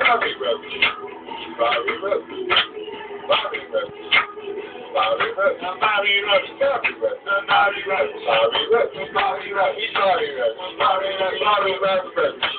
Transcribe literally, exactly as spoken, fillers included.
Bobby Roach. Bobby Roach. Bobby Roach. Bobby Roach. Bobby Roach. Bobby Roach. Bobby Roach. Bobby Roach. Bobby Roach. Bobby Roach. Bobby Roach. Bobby Roach. Bobby Roach.